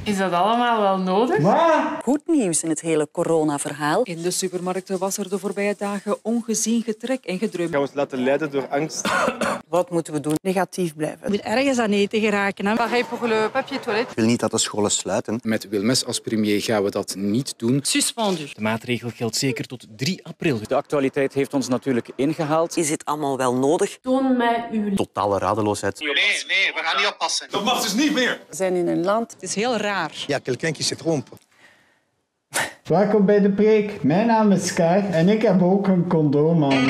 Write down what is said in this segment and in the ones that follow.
Is dat allemaal wel nodig? Goed nieuws in het hele corona-verhaal. In de supermarkten was er de voorbije dagen ongezien getrek en gedrum. Gaan we ons laten leiden door angst? Wat moeten we doen? Negatief blijven. Je moet ergens aan eten geraken. Hè? Pareil pour le papier toilette. Ik wil niet dat de scholen sluiten. Met Wilmes als premier gaan we dat niet doen. Suspendu. De maatregel geldt zeker tot 3 april. De actualiteit heeft ons natuurlijk ingehaald. Is dit allemaal wel nodig? Toon mij uw... Totale radeloosheid. Nee, we gaan niet oppassen. Dat mag dus niet meer. We zijn in een land. Het is heel raar. Ja, quelqu'un qui se trompe. Welkom bij de preek. Mijn naam is Kai en ik heb ook een condoom aan.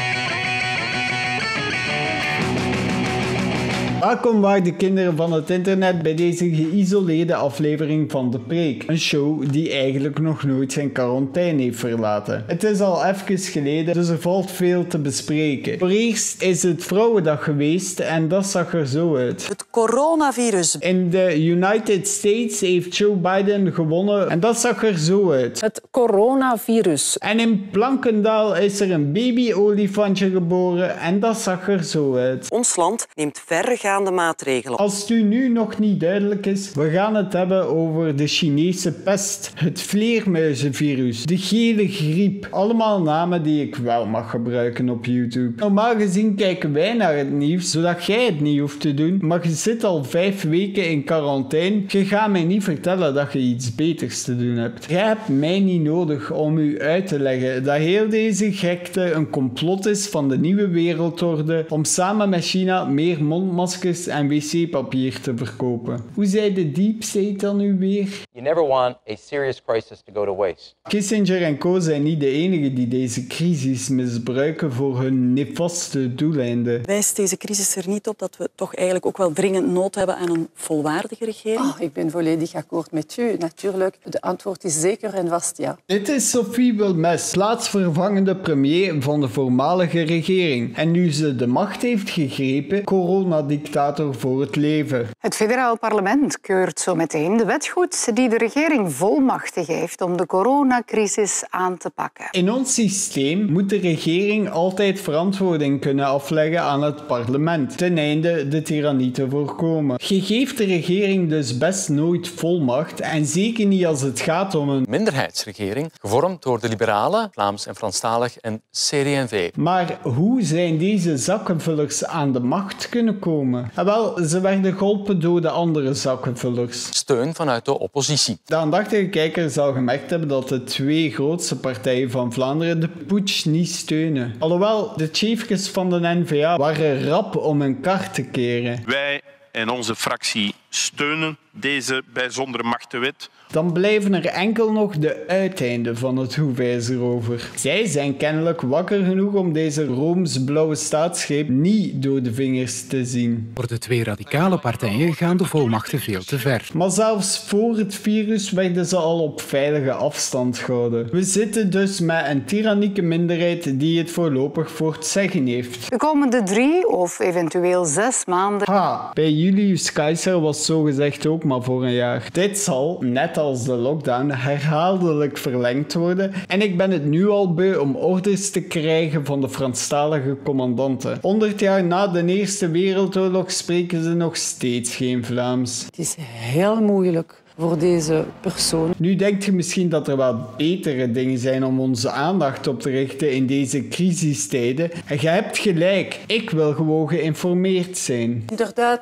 Welkom waarde kinderen van het internet bij deze geïsoleerde aflevering van De Preek. Een show die eigenlijk nog nooit zijn quarantaine heeft verlaten. Het is al even geleden, dus er valt veel te bespreken. Voor eerst is het Vrouwendag geweest en dat zag er zo uit. Het coronavirus. In de United States heeft Joe Biden gewonnen en dat zag er zo uit. Het coronavirus. En in Plankendaal is er een baby-olifantje geboren en dat zag er zo uit. Ons land neemt verregaande maatregelen. Als het u nu nog niet duidelijk is, we gaan het hebben over de Chinese pest, het vleermuizenvirus, de gele griep. Allemaal namen die ik wel mag gebruiken op YouTube. Normaal gezien kijken wij naar het nieuws, zodat jij het niet hoeft te doen, maar je zit al 5 weken in quarantaine. Je gaat mij niet vertellen dat je iets beters te doen hebt. Jij hebt mij niet nodig om u uit te leggen dat heel deze gekte een complot is van de nieuwe wereldorde om samen met China meer mondmaskers en wc-papier te verkopen. Hoe zei de deep state dan nu weer? You never want a serious crisis to go to waste. Kissinger en co zijn niet de enigen die deze crisis misbruiken voor hun nefaste doeleinden. Wijst deze crisis er niet op dat we toch eigenlijk ook wel dringend nood hebben aan een volwaardige regering? Ik ben volledig akkoord met u. Natuurlijk, de antwoord is zeker en vast ja. Dit is Sophie Wilmes, plaatsvervangende premier van de voormalige regering. En nu ze de macht heeft gegrepen, coronadictator voor het leven. Het federaal parlement keurt zo meteen de wet goed die de regering volmachten geeft om de coronacrisis aan te pakken. In ons systeem moet de regering altijd verantwoording kunnen afleggen aan het parlement, ten einde de tirannie te voorkomen. Je geeft de regering dus best nooit volmacht en zeker niet als het gaat om een Minderheidsregering, gevormd door de Liberalen, Vlaams en Franstalig en CD&V. Maar hoe zijn deze zakkenvullers aan de macht kunnen komen? Wel, ze werden geholpen door de andere zakkenvullers. Steun vanuit de oppositie. De aandachtige kijker zal gemerkt hebben dat de 2 grootste partijen van Vlaanderen de putsch niet steunen. Alhoewel, de chiefjes van de N-VA waren rap om hun kar te keren. Wij en onze fractie steunen deze bijzondere machtenwet. Dan blijven er enkel nog de uiteinden van het hoefijzer over. Zij zijn kennelijk wakker genoeg om deze roomsblauwe staatsgreep niet door de vingers te zien. Voor de 2 radicale partijen gaan de volmachten veel te ver. Maar zelfs voor het virus werden ze al op veilige afstand gehouden. We zitten dus met een tyrannieke minderheid die het voorlopig voor het zeggen heeft. De komende 3 of eventueel 6 maanden. Bij Julius Caesar was zogezegd ook maar voor een jaar. Dit zal, net als de lockdown, herhaaldelijk verlengd worden en ik ben het nu al beu om orders te krijgen van de Franstalige commandanten. 100 jaar na de Eerste Wereldoorlog spreken ze nog steeds geen Vlaams. Het is heel moeilijk voor deze persoon. Nu denkt je misschien dat er wel betere dingen zijn om onze aandacht op te richten in deze crisistijden. En je hebt gelijk. Ik wil gewoon geïnformeerd zijn. Inderdaad,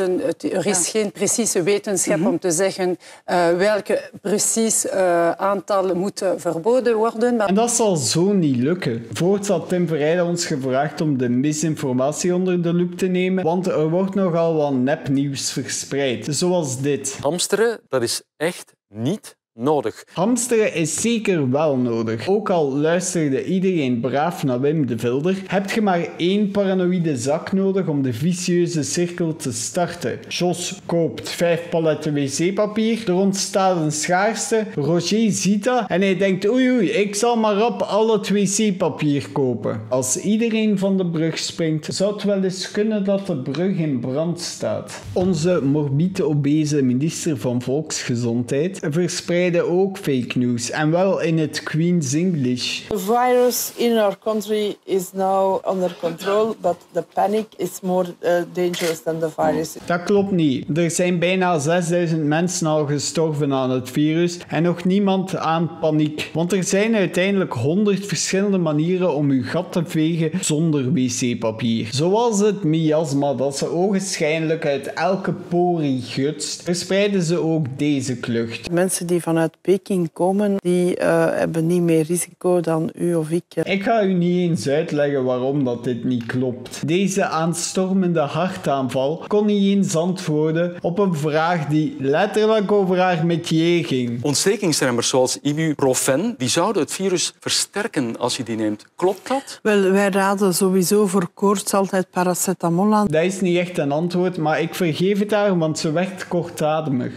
er is geen precieze wetenschap om te zeggen welke precies aantal moeten verboden worden. Maar... En dat zal zo niet lukken. Voorts had Tim Verheijden ons gevraagd om de misinformatie onder de loep te nemen, want er wordt nogal wat nepnieuws verspreid. Zoals dit. Hamsteren, dat is echt niet nodig. Hamsteren is zeker wel nodig. Ook al luisterde iedereen braaf naar Wim de Vilder, heb je maar 1 paranoïde zak nodig om de vicieuze cirkel te starten. Jos koopt 5 paletten wc-papier, er ontstaat een schaarste, Roger ziet dat en hij denkt oei, ik zal maar rap al het wc-papier kopen. Als iedereen van de brug springt, zou het wel eens kunnen dat de brug in brand staat. Onze morbide obese minister van Volksgezondheid verspreidt verspreiden ook fake news en wel in het Queen's English. The virus in our country is now under control, but the panic is more dangerous than the virus. Dat klopt niet. Er zijn bijna 6000 mensen al gestorven aan het virus en nog niemand aan paniek. Want er zijn uiteindelijk 100 verschillende manieren om uw gat te vegen zonder wc-papier. Zoals het miasma dat ze ogenschijnlijk uit elke porie gutst, verspreiden ze ook deze klucht. Mensen die vanuit Peking komen, die hebben niet meer risico dan u of ik. Ik ga u niet eens uitleggen waarom dat dit niet klopt. Deze aanstormende hartaanval kon niet eens antwoorden op een vraag die letterlijk over haar métier ging. Ontstekingsremmers zoals ibuprofen, die zouden het virus versterken als je die neemt. Klopt dat? Wel, wij raden sowieso voor koorts altijd paracetamol aan. Dat is niet echt een antwoord, maar ik vergeef het haar, want ze werd kortademig.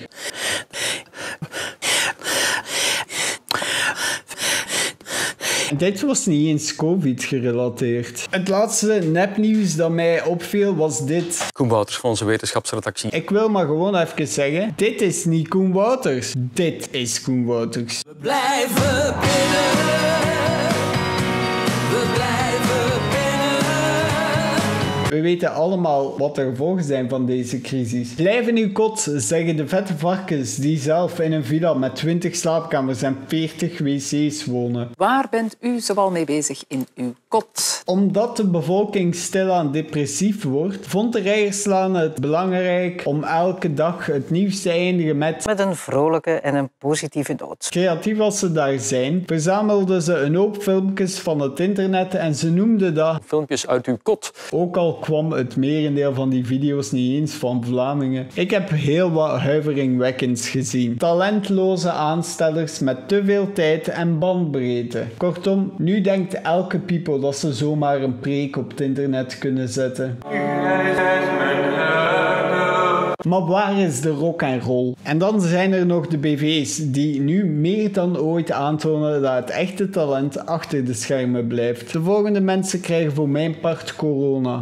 Dit was niet eens COVID gerelateerd. Het laatste nepnieuws dat mij opviel was dit. Koen Wouters van onze wetenschapsredactie. Ik wil maar gewoon even zeggen, dit is niet Koen Wouters. Dit is Koen Wouters. We blijven binnen. We blijven binnen. We weten allemaal wat de gevolgen zijn van deze crisis. Blijf in uw kot, zeggen de vette varkens die zelf in een villa met 20 slaapkamers en 40 wc's wonen. Waar bent u zoal mee bezig in uw kot? Omdat de bevolking stilaan depressief wordt, vond de Rijerslaan het belangrijk om elke dag het nieuws te eindigen met een vrolijke en een positieve noot. Creatief als ze daar zijn, verzamelden ze een hoop filmpjes van het internet en ze noemden dat filmpjes uit uw kot. Ook al kwam het merendeel van die video's niet eens van Vlamingen. Ik heb heel wat huiveringwekkends gezien. Talentloze aanstellers met te veel tijd en bandbreedte. Kortom, nu denkt elke people dat ze zomaar een preek op het internet kunnen zetten. Maar waar is de rock and roll? En dan zijn er nog de BV's die nu meer dan ooit aantonen dat het echte talent achter de schermen blijft. De volgende mensen krijgen voor mijn part corona.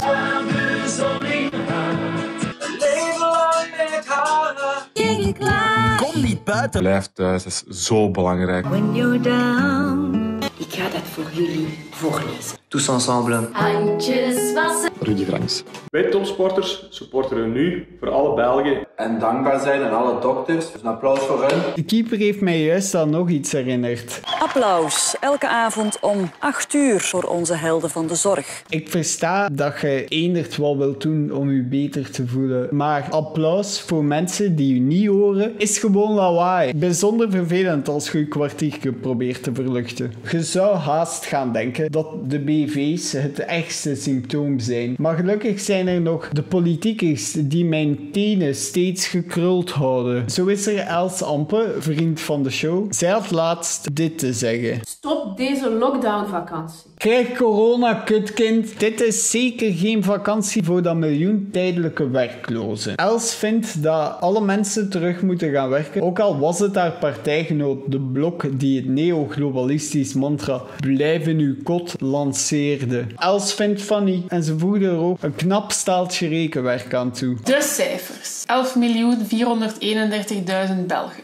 Kom niet buiten. Blijf thuis, dat is zo belangrijk. When you're down. Ik ga dat voor jullie voorlezen. Tous ensemble. Handjes wassen. Rudy Franks. Wij topsporters supporteren nu voor alle Belgen. En dankbaar zijn aan alle dokters. Dus een applaus voor hen. De keeper heeft mij juist aan nog iets herinnerd. Applaus. Elke avond om 8 uur voor onze helden van de zorg. Ik versta dat je eenderd wel wilt doen om je beter te voelen. Maar applaus voor mensen die je niet horen is gewoon lawaai. Bijzonder vervelend als je je kwartiertje probeert te verluchten. Je zou haast gaan denken dat de BV's het echtste symptoom zijn. Maar gelukkig zijn er nog de politiekers die mijn tenen steeds gekruld houden. Zo is er Els Ampe, vriend van de show. Zij had laatst dit te zeggen. Stop deze lockdownvakantie. Krijg corona, kutkind. Dit is zeker geen vakantie voor dat miljoen tijdelijke werklozen. Els vindt dat alle mensen terug moeten gaan werken. Ook al was het haar partijgenoot De Blok die het neo-globalistisch mantra blijf in uw kot lanceerde. Els vindt van niet en ze voegde er ook een knap staaltje rekenwerk aan toe. De cijfers. 11.431.000 Belgen.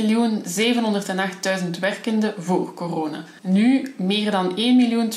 4.708.000 werkenden voor corona. Nu meer dan 1.268.000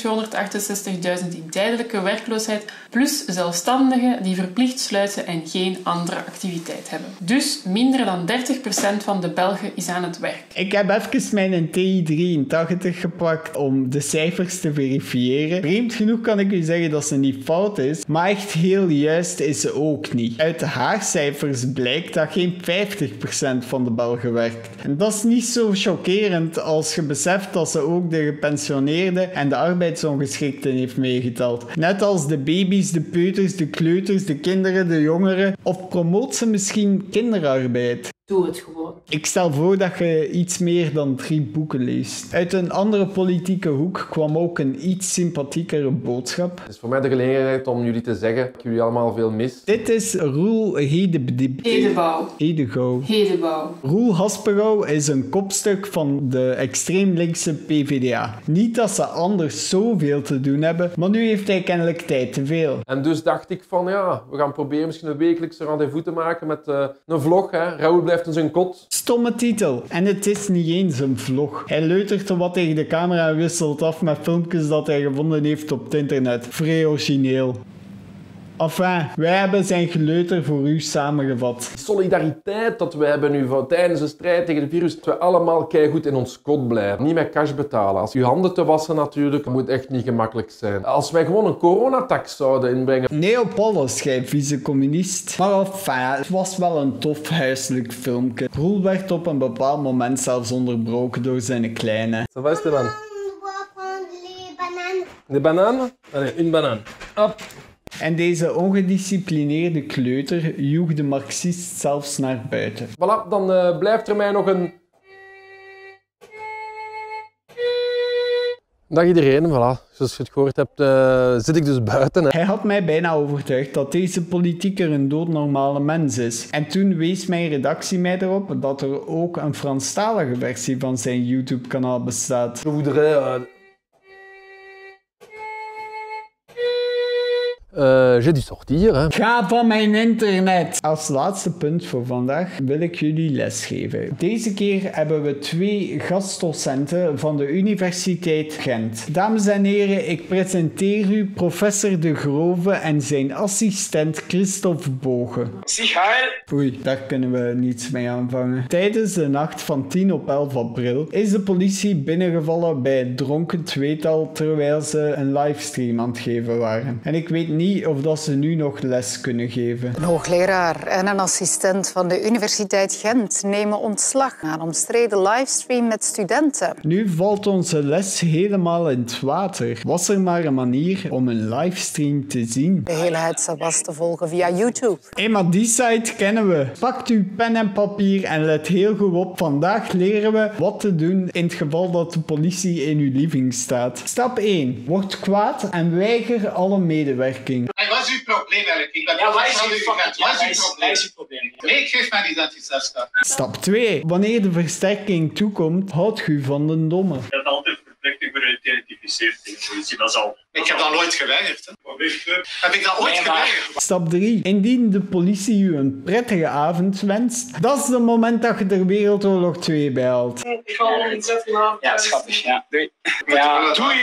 in tijdelijke werkloosheid, plus zelfstandigen die verplicht sluiten en geen andere activiteit hebben. Dus minder dan 30% van de Belgen is aan het werk. Ik heb even mijn TI-83 gepakt om de cijfers te verifiëren. Vreemd genoeg kan ik u zeggen dat ze niet fout is, maar echt heel juist is ze ook niet. Uit haar cijfers blijkt dat geen 50% van de Belgen werkt. En dat is niet zo chockerend als je beseft dat ze ook de gepensioneerden en de arbeidsongeschikten heeft meegeteld. Net als de baby's, de peuters, de kleuters, de kinderen, de jongeren. Of promoot ze misschien kinderarbeid? Doe het gewoon. Ik stel voor dat je iets meer dan 3 boeken leest. Uit een andere politieke hoek kwam ook een iets sympathiekere boodschap. Het is voor mij de gelegenheid om jullie te zeggen dat ik jullie allemaal veel mis. Dit is Roel Hedebouw. Roel Haspengouw is een kopstuk van de extreem linkse PvdA. Niet dat ze anders zoveel te doen hebben, maar nu heeft hij kennelijk tijd te veel. En dus dacht ik van ja, we gaan proberen misschien een wekelijkse rendezvous te maken met een vlog. Hè. Raoul blijft blijft in zijn kot. Stomme titel. En het is niet eens een vlog. Hij leutert er wat tegen de camera en wisselt af met filmpjes dat hij gevonden heeft op het internet. Vrij origineel. Enfin, wij hebben zijn geleuter voor u samengevat. Solidariteit dat we hebben nu tijdens de strijd tegen de virus, dat we allemaal keigoed in ons kot blijven. Niet met cash betalen. Als je handen te wassen natuurlijk, moet echt niet gemakkelijk zijn. Als wij gewoon een coronatax zouden inbrengen. Nee op alles, gij vieze communist. Maar enfin, het was wel een tof huiselijk filmpje. Roel werd op een bepaald moment zelfs onderbroken door zijn kleine. Ça va Esteban? De banaan? Allez, une banane. Hop. En deze ongedisciplineerde kleuter joeg de marxist zelfs naar buiten. Voilà, dan blijft er mij nog een... Dag iedereen, voilà. Zoals je het gehoord hebt, zit ik dus buiten. Hè. Hij had mij bijna overtuigd dat deze politieker een doodnormale mens is. En toen wees mijn redactie mij erop dat er ook een Franstalige versie van zijn YouTube-kanaal bestaat. J'ai dû sortir. Hè. Ga van mijn internet! Als laatste punt voor vandaag wil ik jullie lesgeven. Deze keer hebben we 2 gastdocenten van de Universiteit Gent. Dames en heren, ik presenteer u professor De Grove en zijn assistent Christophe Bogen. Oei, daar kunnen we niets mee aanvangen. Tijdens de nacht van 10 op 11 april is de politie binnengevallen bij het dronken tweetal terwijl ze een livestream aan het geven waren. En ik weet niet of dat ze nu nog les kunnen geven. Een hoogleraar en een assistent van de Universiteit Gent nemen ontslag na een omstreden livestream met studenten. Nu valt onze les helemaal in het water. Was er maar een manier om een livestream te zien? De hele hetze was te volgen via YouTube. Hé, maar die site kennen we. Pakt uw pen en papier en let heel goed op. Vandaag leren we wat te doen in het geval dat de politie in uw living staat. Stap 1. Word kwaad en weiger alle medewerking. Hey, wat is uw probleem eigenlijk? Ik ben wat is uw probleem? Nee, ik geef mij niet dat je zelf staat. Stap 2. Wanneer de versterking toekomt, houdt u van de domme. Je hebt altijd verplichting voor je te identificeren tegen de politie, dat is al. Ik heb dat nooit geweigerd. Hè? Heb ik dat ooit geweigerd? Stap 3. Indien de politie u een prettige avond wenst, dat is het moment dat je er Wereldoorlog 2 bij haalt. Ik ga al een zet vanavond. Ja, schattig. Ja. Doei. Ja, doei.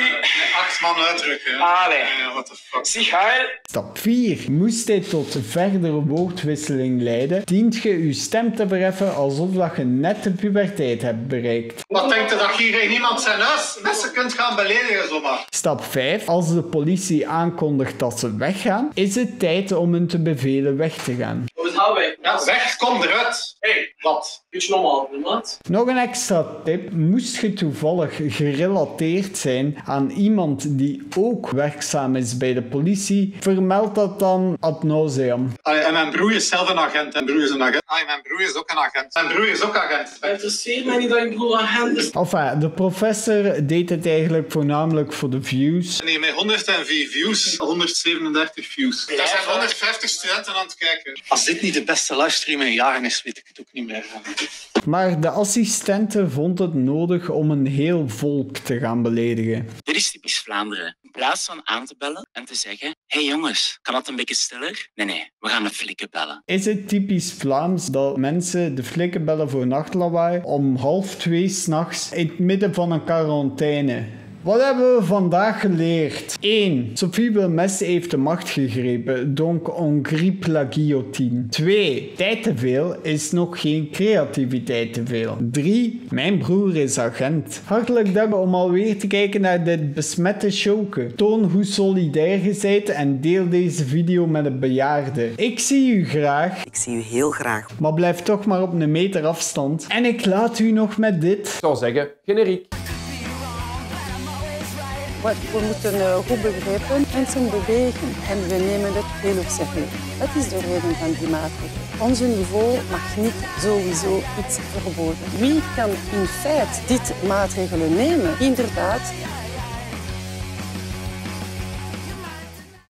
8 man uitdrukken. Allee. What the fuck. Zie heil. Stap 4. Moest dit tot verdere woordwisseling leiden, dient je uw stem te verheffen alsof dat je net de puberteit hebt bereikt. Wat denkt u dat hier in iemand zijn huis mensen kunt gaan beledigen zomaar? Stap 5. Als de politie aankondigt dat ze weggaan, is het tijd om hun te bevelen weg te gaan. Hoe gaan wij? Ja, weg, kom eruit. Hé, wat? Beetje normaal, maat. Nog een extra tip. Moest je toevallig gerelateerd zijn aan iemand die ook werkzaam is bij de politie, vermeld dat dan ad nauseam. En mijn broer is zelf een agent. Mijn broer is een agent. Mijn broer is ook een agent. Mijn broer is ook agent. Het interesseert mij niet dat je broer agent is. Enfin, de professor deed het eigenlijk voornamelijk voor de views. Nee, met 104 views, 137 views. Er zijn 150 studenten aan het kijken. Als dit niet de beste livestream in jaren is, weet ik het ook niet meer. Maar de assistente vond het nodig om een heel volk te gaan beledigen. Dit is typisch Vlaanderen. In plaats van aan te bellen en te zeggen: hey jongens, kan dat een beetje stiller? Nee, we gaan de flikken bellen. Is het typisch Vlaams dat mensen de flikken bellen voor nachtlawaai om 1:30 s'nachts in het midden van een quarantaine? Wat hebben we vandaag geleerd? 1. Sophie Wilmès heeft de macht gegrepen, donc on grippe la guillotine. 2. Tijd te veel is nog geen creativiteit te veel. 3. Mijn broer is agent. Hartelijk dank om alweer te kijken naar dit besmette showke. Toon hoe solidair je bent en deel deze video met een bejaarde. Ik zie u graag. Ik zie u heel graag. Maar blijf toch maar op een meter afstand. En ik laat u nog met dit. Ik zou zeggen, generiek. We moeten goed begrijpen, mensen bewegen en we nemen het heel op serieus. Dat is de reden van die maatregelen. Onze niveau mag niet sowieso iets verboden. Wie kan in feite dit maatregelen nemen? Inderdaad,